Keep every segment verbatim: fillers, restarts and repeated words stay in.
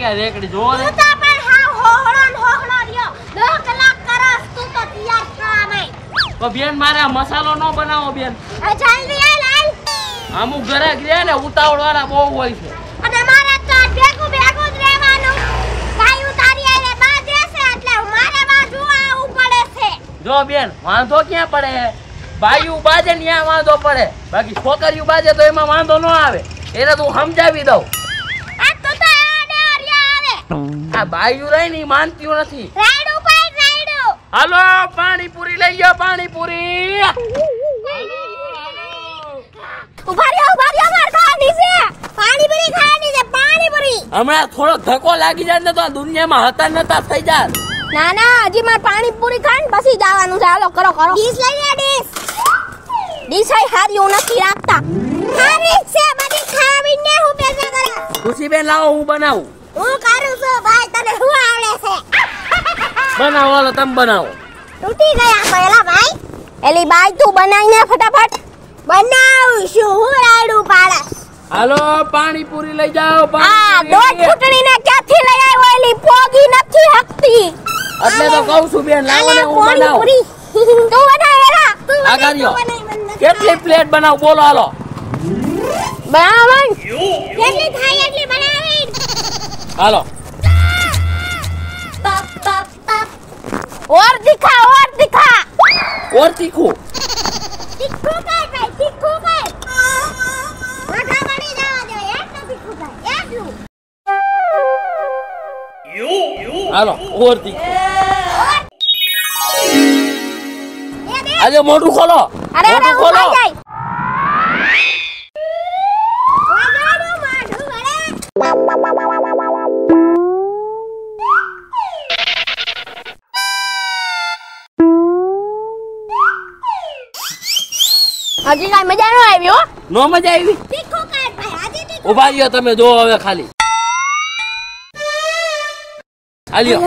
અહીંયા રેકડી જોવો ને. તું તો પણ હાવ હોહળો ને હોહળો રહ્યો. દસ કલાક કરસ તું તો તૈયાર થા નહીં. તો બેન મારે આ મસાલો નો બનાવો બેન. આ જલ્દી આય લાલ. અમુક ઘરે ગયા ને ઉતાવળ વાળા બહુ હોય છે. અને મારે તો ભેગું ભેગું જ રહેવાનું. ભાઈ ઉતારી આલે બાજે છે એટલે મારે બાજુ આવું પડે છે. જો બેન વાંધો ક્યાં પડે? ભાઈયું બાજે ને ત્યાં વાંધો પડે. બાકી છોકરીઓ બાજે તો એમાં વાંધો ન આવે. એને તું સમજાવી દઉં. આ તો તો આડે આર્યા આવે. આ ભાઈયું રહી ને માનતી નથી. રાઈડું પાઈ રાઈડું. હાલો પાણીપુરી લઈ ગયો પાણીપુરી. ઉભા રહ્યો ઉભા રહ્યો માર ખાવાની છે. પાણીપુરી ખાવાની છે પાણીપુરી. હમણાં થોડો ધક્કો લાગી જાય ને તો આ દુનિયામાં હતા નતા થઈ જાય. ના ના હજી માર પાણીપુરી ખાઈને પછી જવાનું છે. હાલો કરો કરો. ડીશ લઈ લે ડીશ. ડીશ આઈ હારી હું નથી રાખતા. હારી છે બધી ખાવીને હું પેસા કરે. ખુશી બેન લાવો હું બનાવું. હું કરું છું ભાઈ તને શું આવડે છે? બનાવો હાલો તમે બનાવો. તૂટી ગયા પહેલા ભાઈ. એલી બાઈ તું બનાવીને ફટાફટ. બનાવું છું હું રાયડું પાડે. હાલો પાણીપુરી લઈ જાઓ. આ દોઢ ફૂટણીને ક્યાંથી લઈ આવ્યો? એલી પોગી નથી હકતી. એટલે તો કહું છું બેન લાવો ને હું બનાવું. તું બનાવ એલા. તું આ કર્યો. કેટલી પ્લેટ બનાવ બોલો હાલો. બનાવણ. કેટલી થાય એટલી બનાવી. હાલો. और दिखा और दिखा. और तीखू. तीखू काय ભાઈ तीखू काय. મોઢા બની જવા દે એક તો तीखू काय એટલું. યુ યુ હાલો और तीखू. આજે મોઢું ખોલો. અરે અરે ખોલો. હજી કઈ મજા ન આવી હો. નો મજા આવી. તીખું કાઢ ભાઈ આજે તીખું. ઉભા રહ્યો તમે જો હવે ખાલી. હાલ્યો.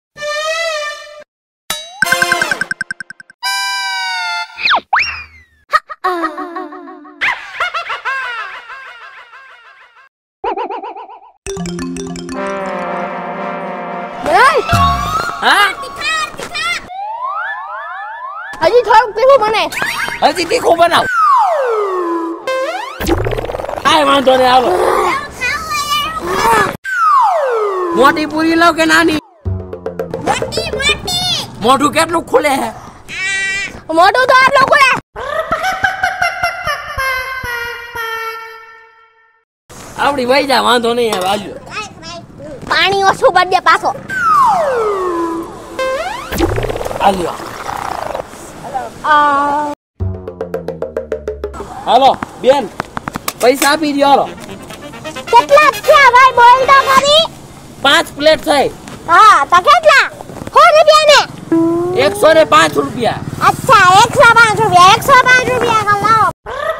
હા હજી થોડુંક તીખું બને. હજી તીખું બનાવ. કાઈ વાંધો નહીં હાલો. મોટી પૂરી લો કે નાની? મોટી મોટી. મોઢું કેટલું ખુલે હે? મોઢું તો આટલું ખુલે. આવડી વઈ જા વાંધો નહીં હવે હાલ્યો. પાણી ઓછું ભરી દે પાછો. હાલ્યો. આ હાલો બેન પૈસા આપી દો હાલો. કેટલા છે ભાઈ બોલ તો ખરી. પાંચ પ્લેટ થઈ. હા તો કેટલા? સો રૂપિયા ને. એકસો ને પાંચ રૂપિયા. અચ્છા એકસો પાંચ રૂપિયા. એકસો પાંચ રૂપિયા કર લાવો.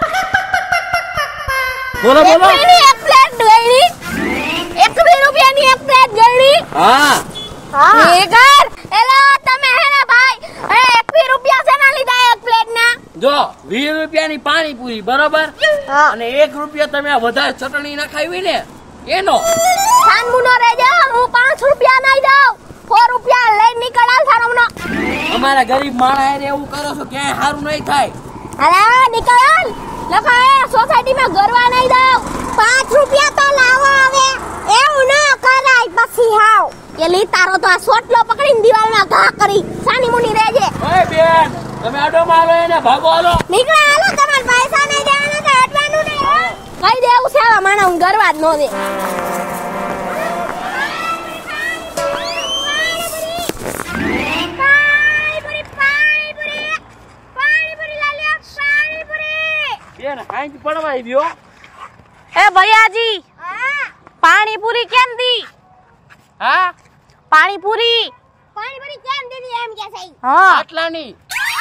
બોલો બોલો. એક પ્લેટ ગળી. એકવીસ રૂપિયાની એક પ્લેટ ગળી. હા હા એ કર. એલા તમે હે ને ભાઈ એ એકવીસ રૂપિયા છે ના લીધા એક પ્લેટ ના. જો વીસ રૂપિયાની પાણીપુરી બરોબર. હા અને એક રૂપિયા તમે વધારે ચટણી નખાવી ને એનો. સાનમુનો રહેજો હું પાંચ રૂપિયા નહીં દઉં. સો રૂપિયા લઈ નીકળાલ સાનમનો. અમારા ગરીબ માણસ એવું કરો છો ક્યાંય સારું નહીં થાય. અરે નીકળાલ લખાય સોસાયટીમાં ગરવા નહીં દઉં. પાંચ રૂપિયા તો લાવો હવે. એવું ન કરાય પછી હાવ. એલી તારો તો આ સોટલો પકડીને દિવાલમાં ઘા કરી. સાની મુની રહેજે. ઓય બેન તમે આડો મારો એને ભાગો હાલો. નીકળા હાલો તમાર પૈસા નહીં દેવાના તો હટવાનું નહીં. કઈ દેવું છે આવા માણા હું ગરવા જ ન દે. બેન હાંજ પડવાઈ ગયો. એ ભૈયાજી પાણીપુરી કેમ દી? હા પાણીપુરી પાણીપુરી કેમ દીધી એમ કે છે? હા આટલાની.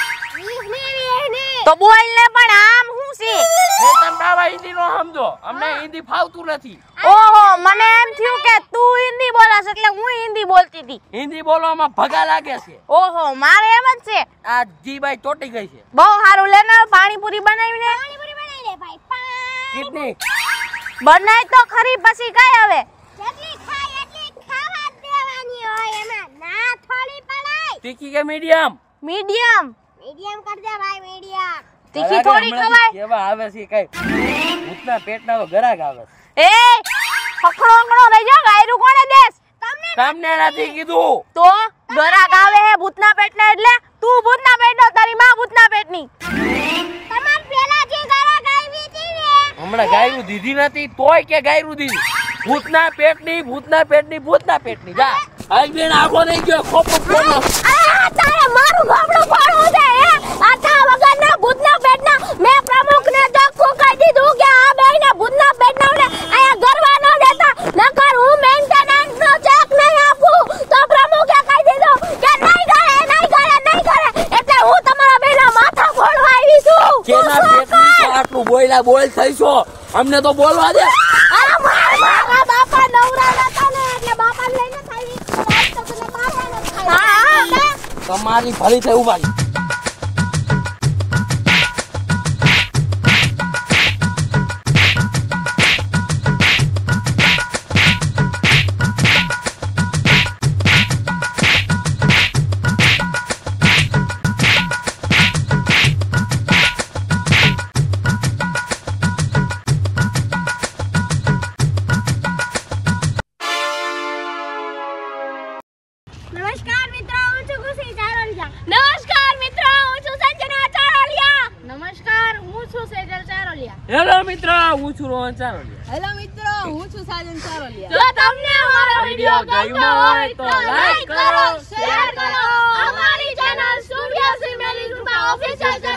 તો બોલ ને પણ આમ હું છે? હે તમે બાબા હિન્દી નો સમજો. અમને હિન્દી ફાવતું નથી. ઓહો મને એમ થયું કે તું હિન્દી બોલાસ એટલે હું હિન્દી બોલતી હતી. હિન્દી બોલવામાં ભગા લાગે છે. ઓહો મારે એમ જ છે. આ જીબાઈ ચોટી ગઈ છે. બહુ સારું લે ને પાણીપુરી બનાવીને. પાણીપુરી બનાવી લે ભાઈ. પાંચ કેટલી? બનાય તો ખરી પછી કઈ હવે? જેટલી ખાય એટલી તીખી કે મીડિયમ? મીડિયમ. મીડિયમ કર દે ભાઈ, મીડિયમ. તીખી થોડી ખવાય. કેવા આવે છે કઈ ભૂતના પેટના ગરાક આવે. એ હખડો હખડો રહી જા, ગાયરું કોણે દેસ? તમને તમને નથી કીધું. તો ગરાક આવે હે ભૂતના પેટના, એટલે તું ભૂતના પેટનો, તારી માં ભૂતના પેટની. તમાર પેલા જે ગરા ગાયવી હતી ને, હમણાં ગાયરું દીધી નથી તોય કે ગાયરું દીધી. ભૂતના પેટની ભૂતના પેટની ભૂતના પેટની જા. આઈ બેન આગો નહીં ગયો ખોપો ફોનો. આ તારે મારું ગામડું ફાડવું છે હે? આ તા વગરના ભૂતના પેટના મેં પ્રમુખને ધક્કો કહી દીધું કે આ બેયને ભૂતના પેટનાને આયા ગરવા ન દેતા, નકર હું મેન્ટેનન્સ નો ચેક નહીં આપું. તો પ્રમુખે કહી દીધું કે નહીં કરે નહીં કરે નહીં કરે, એટલે હું તમારા બેના માથા ફોડવા આવી છું. કેના પેટની તો આટલું બોયલા બોલ થઈશો, અમને તો બોલવા દે. આ મારા મારા બાપા નવરા નતા ને, એટલે બાપાને લઈને આવી. આજ તો તને મારવાનો જ થાય. હા હા તમારી ભલી થઈ ઉભા રહી. નમસ્કાર મિત્રો, હું છું ખુશી ચારોલિયા. નમસ્કાર મિત્રો, હું છું સંજના ચારોલિયા. નમસ્કાર, હું છું સેજલ ચારોલિયા. હેલો મિત્ર, હું છું રોહન ચારોલિયા. હેલો મિત્રો, હું છું સાજન ચારોલિયા. જો તમને અમારો વિડિયો ગમ્યો હોય તો લાઈક કરો, શેર કરો. અમારી ચેનલ સ્ટુડિયો સિમેલી ગ્રુપ ઓફિશિયલ